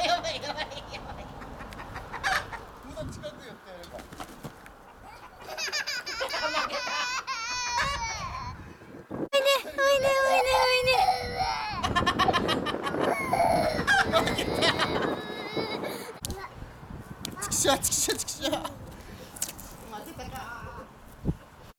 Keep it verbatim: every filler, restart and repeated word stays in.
やばいやばいやばい。 もうちょっと近く寄ってやれば。ちくしょうちくしょうちくしょう。